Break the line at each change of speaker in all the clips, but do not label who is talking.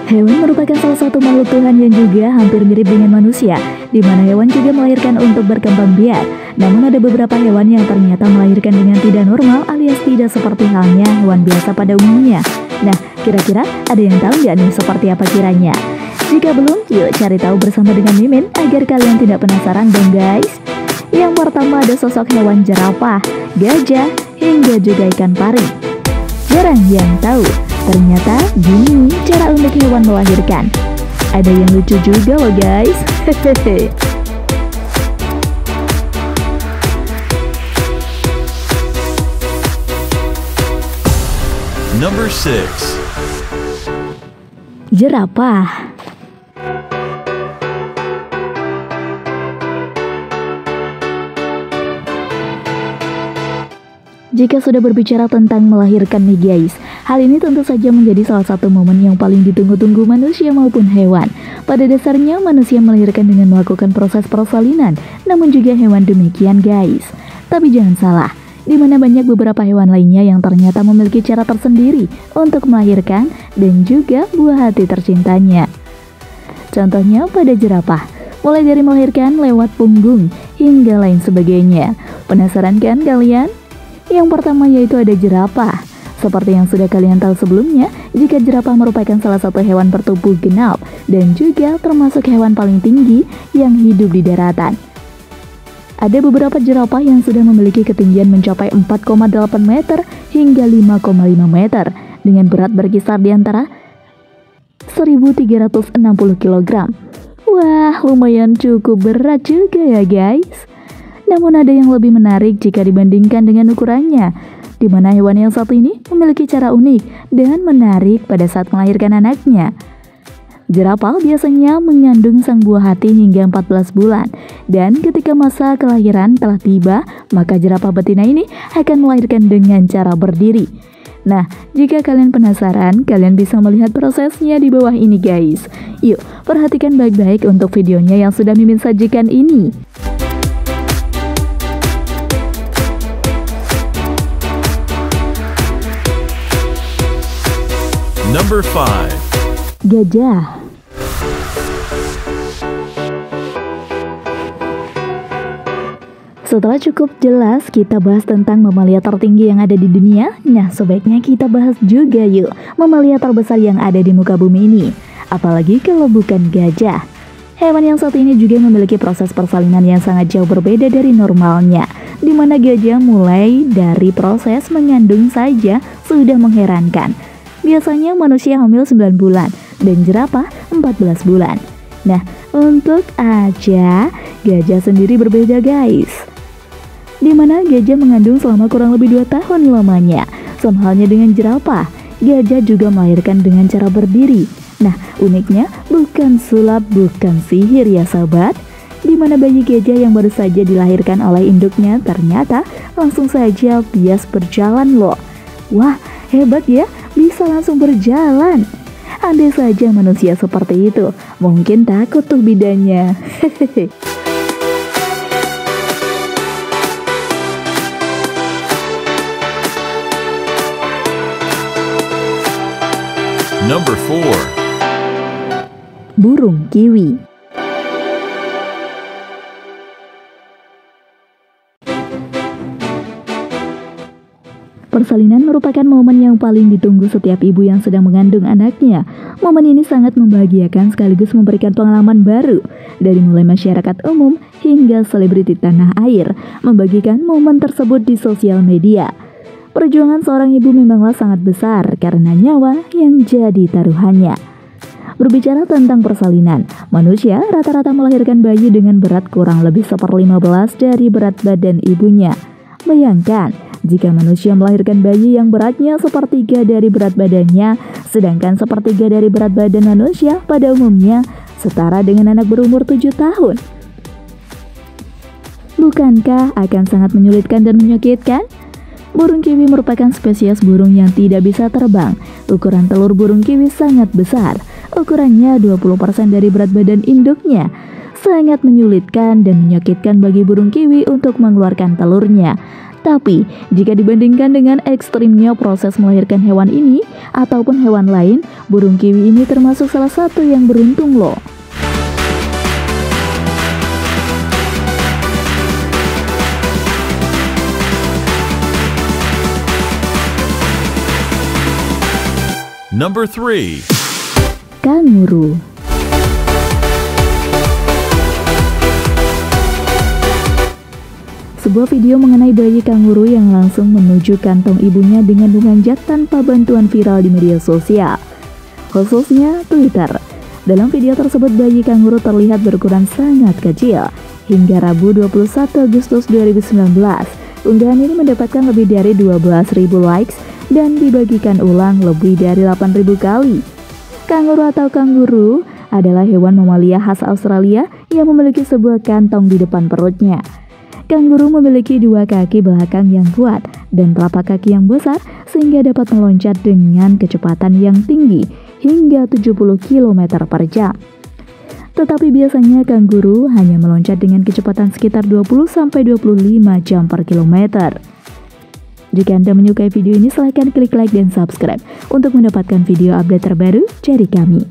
Hewan merupakan salah satu makhluk Tuhan yang juga hampir mirip dengan manusia, di mana hewan juga melahirkan untuk berkembang biak. Namun ada beberapa hewan yang ternyata melahirkan dengan tidak normal alias tidak seperti halnya hewan biasa pada umumnya. Nah, kira-kira ada yang tahu nggak nih seperti apa kiranya? Jika belum, yuk cari tahu bersama dengan Mimin agar kalian tidak penasaran dong guys. Yang pertama ada sosok hewan jerapah, gajah, hingga juga ikan pari. Jarang yang tahu, ternyata gini cara unik hewan melahirkan. Ada yang lucu juga loh guys. Hehehe.
Number 6.
Jerapah. Jika sudah berbicara tentang melahirkan nih guys, hal ini tentu saja menjadi salah satu momen yang paling ditunggu-tunggu manusia maupun hewan. Pada dasarnya manusia melahirkan dengan melakukan proses persalinan, namun juga hewan demikian guys. Tapi jangan salah, di mana banyak beberapa hewan lainnya yang ternyata memiliki cara tersendiri untuk melahirkan dan juga buah hati tercintanya. Contohnya pada jerapah, mulai dari melahirkan lewat punggung hingga lain sebagainya. Penasaran kan kalian? Yang pertama yaitu ada jerapah. Seperti yang sudah kalian tahu sebelumnya, jika jerapah merupakan salah satu hewan bertubuh genap dan juga termasuk hewan paling tinggi yang hidup di daratan. Ada beberapa jerapah yang sudah memiliki ketinggian mencapai 4,8 meter hingga 5,5 meter dengan berat berkisar di antara 1.360 kg. Wah, lumayan cukup berat juga ya guys. Namun ada yang lebih menarik jika dibandingkan dengan ukurannya, di mana hewan yang satu ini memiliki cara unik dan menarik pada saat melahirkan anaknya. Jerapah biasanya mengandung sang buah hati hingga 14 bulan, dan ketika masa kelahiran telah tiba, maka jerapah betina ini akan melahirkan dengan cara berdiri. Nah, jika kalian penasaran, kalian bisa melihat prosesnya di bawah ini guys. Yuk, perhatikan baik-baik untuk videonya yang sudah Mimin sajikan ini.
Number 5.
Gajah. Setelah cukup jelas kita bahas tentang mamalia tertinggi yang ada di dunia, nah sebaiknya kita bahas juga yuk mamalia terbesar yang ada di muka bumi ini. Apalagi kalau bukan gajah. Hewan yang satu ini juga memiliki proses persalinan yang sangat jauh berbeda dari normalnya, di mana gajah mulai dari proses mengandung saja sudah mengherankan. Biasanya manusia hamil 9 bulan dan jerapah 14 bulan. Nah, untuk aja gajah sendiri berbeda guys. Dimana gajah mengandung selama kurang lebih 2 tahun lamanya. Sama halnya dengan jerapah, gajah juga melahirkan dengan cara berdiri. Nah, uniknya bukan sulap, bukan sihir ya sahabat. Dimana bayi gajah yang baru saja dilahirkan oleh induknya ternyata langsung saja bias berjalan loh. Wah, hebat ya, bisa langsung berjalan. Andai saja manusia seperti itu, mungkin takut tuh bidannya. Hehehe.
Number 4.
Burung kiwi. Persalinan merupakan momen yang paling ditunggu setiap ibu yang sedang mengandung anaknya. Momen ini sangat membahagiakan sekaligus memberikan pengalaman baru. Dari mulai masyarakat umum hingga selebriti tanah air membagikan momen tersebut di sosial media. Perjuangan seorang ibu memanglah sangat besar karena nyawa yang jadi taruhannya. Berbicara tentang persalinan, manusia rata-rata melahirkan bayi dengan berat kurang lebih 1/15 dari berat badan ibunya. Bayangkan, jika manusia melahirkan bayi yang beratnya 1/3 dari berat badannya, sedangkan 1/3 dari berat badan manusia pada umumnya setara dengan anak berumur 7 tahun. Bukankah akan sangat menyulitkan dan menyakitkan? Burung kiwi merupakan spesies burung yang tidak bisa terbang. Ukuran telur burung kiwi sangat besar. Ukurannya 20% dari berat badan induknya. Sangat menyulitkan dan menyakitkan bagi burung kiwi untuk mengeluarkan telurnya. Tapi, jika dibandingkan dengan ekstrimnya proses melahirkan hewan ini ataupun hewan lain, burung kiwi ini termasuk salah satu yang beruntung loh.
Number 3.
Kanguru. Sebuah video mengenai bayi kanguru yang langsung menuju kantong ibunya dengan memanjat tanpa bantuan viral di media sosial, khususnya Twitter. Dalam video tersebut, bayi kanguru terlihat berukuran sangat kecil. Hingga Rabu 21 Agustus 2019, unggahan ini mendapatkan lebih dari 12.000 likes dan dibagikan ulang lebih dari 8.000 kali. Kanguru atau kanguru adalah hewan mamalia khas Australia yang memiliki sebuah kantong di depan perutnya. Kanguru memiliki dua kaki belakang yang kuat dan telapak kaki yang besar sehingga dapat meloncat dengan kecepatan yang tinggi hingga 70 km per jam. Tetapi biasanya kanguru hanya meloncat dengan kecepatan sekitar 20-25 jam per kilometer. Jika Anda menyukai video ini, silahkan klik like dan subscribe untuk mendapatkan video update terbaru dari kami.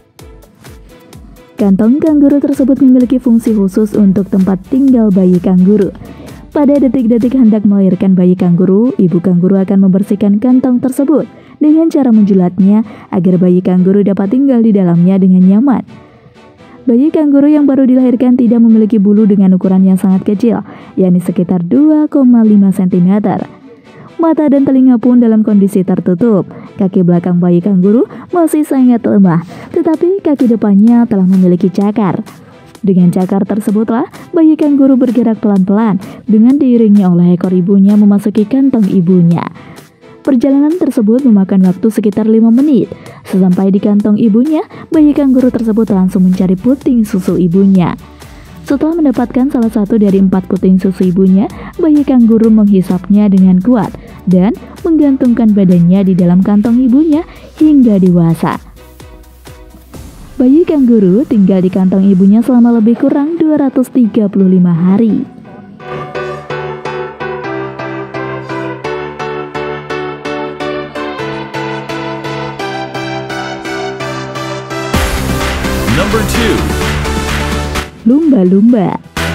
Kantong kanguru tersebut memiliki fungsi khusus untuk tempat tinggal bayi kanguru. Pada detik-detik hendak melahirkan bayi kanguru, ibu kanguru akan membersihkan kantong tersebut dengan cara menjilatnya agar bayi kanguru dapat tinggal di dalamnya dengan nyaman. Bayi kanguru yang baru dilahirkan tidak memiliki bulu dengan ukuran yang sangat kecil, yakni sekitar 2,5 cm. Mata dan telinga pun dalam kondisi tertutup. Kaki belakang bayi kanguru masih sangat lemah, tetapi kaki depannya telah memiliki cakar. Dengan cakar tersebutlah, bayi kanguru bergerak pelan-pelan dengan diiringi oleh ekor ibunya memasuki kantong ibunya. Perjalanan tersebut memakan waktu sekitar 5 menit. Sesampai di kantong ibunya, bayi kanguru tersebut langsung mencari puting susu ibunya. Setelah mendapatkan salah satu dari 4 puting susu ibunya, bayi kanguru menghisapnya dengan kuat dan menggantungkan badannya di dalam kantong ibunya hingga dewasa. Bayi kanguru tinggal di kantong ibunya selama lebih kurang 235 hari.
Number 2.
Lumba-lumba.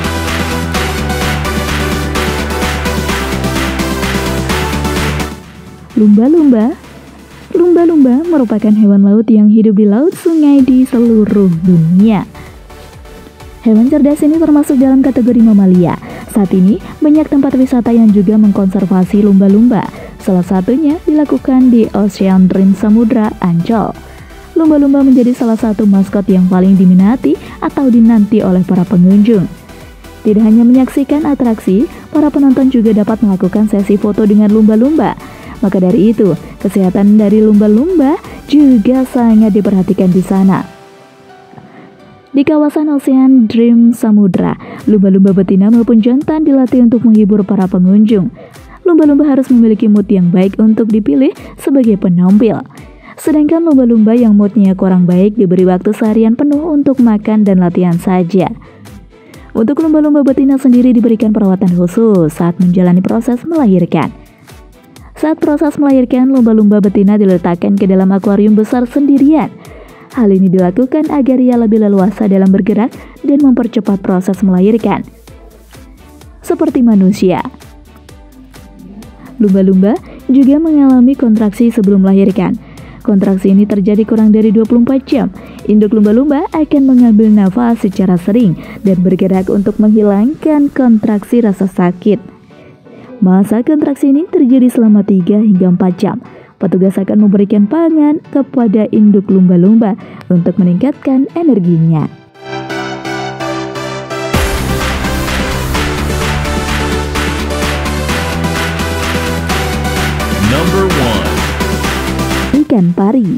Lumba-lumba merupakan hewan laut yang hidup di laut sungai di seluruh dunia. Hewan cerdas ini termasuk dalam kategori mamalia. Saat ini, banyak tempat wisata yang juga mengkonservasi lumba-lumba. Salah satunya dilakukan di Ocean Dream Samudra, Ancol. Lumba-lumba menjadi salah satu maskot yang paling diminati atau dinanti oleh para pengunjung. Tidak hanya menyaksikan atraksi, para penonton juga dapat melakukan sesi foto dengan lumba-lumba. Maka dari itu, kesehatan dari lumba-lumba juga sangat diperhatikan di sana. Di kawasan Ocean Dream Samudra, lumba-lumba betina maupun jantan dilatih untuk menghibur para pengunjung. Lumba-lumba harus memiliki mood yang baik untuk dipilih sebagai penampil. Sedangkan lumba-lumba yang moodnya kurang baik diberi waktu seharian penuh untuk makan dan latihan saja. Untuk lumba-lumba betina sendiri diberikan perawatan khusus saat menjalani proses melahirkan. Saat proses melahirkan, lumba-lumba betina diletakkan ke dalam akuarium besar sendirian. Hal ini dilakukan agar ia lebih leluasa dalam bergerak dan mempercepat proses melahirkan. Seperti manusia, lumba-lumba juga mengalami kontraksi sebelum melahirkan. Kontraksi ini terjadi kurang dari 24 jam. Induk lumba-lumba akan mengambil nafas secara sering dan bergerak untuk menghilangkan kontraksi rasa sakit. Masa kontraksi ini terjadi selama 3 hingga 4 jam. Petugas akan memberikan pangan kepada induk lumba-lumba untuk meningkatkan energinya.
Number 1.
Ikan pari.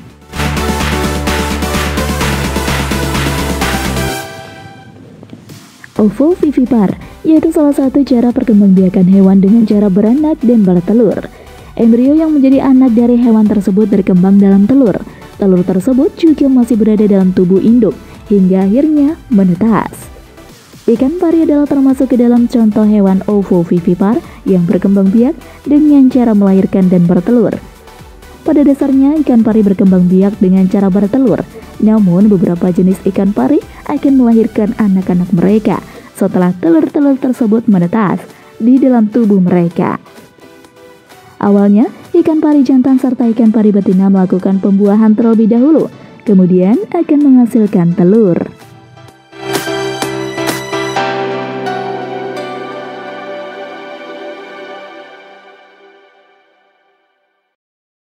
Ovovivipar yaitu salah satu cara perkembangbiakan hewan dengan cara beranak dan bertelur. Embrio yang menjadi anak dari hewan tersebut berkembang dalam telur. Telur tersebut juga masih berada dalam tubuh induk hingga akhirnya menetas. Ikan pari adalah termasuk ke dalam contoh hewan ovovivipar yang berkembang biak dengan cara melahirkan dan bertelur. Pada dasarnya, ikan pari berkembang biak dengan cara bertelur. Namun, beberapa jenis ikan pari akan melahirkan anak-anak mereka setelah telur-telur tersebut menetas di dalam tubuh mereka. Awalnya, ikan pari jantan serta ikan pari betina melakukan pembuahan terlebih dahulu, kemudian akan menghasilkan telur.